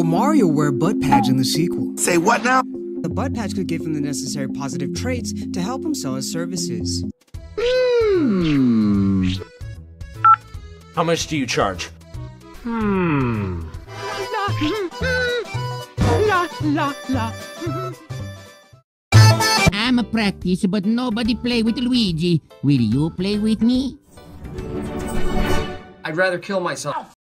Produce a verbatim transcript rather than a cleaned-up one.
Mario wear butt patch in the sequel. Say what now? The butt patch could give him the necessary positive traits to help him sell his services. Hmm. How much do you charge? Hmm. La la la. I'm a practice, but nobody play with Luigi. Will you play with me? I'd rather kill myself.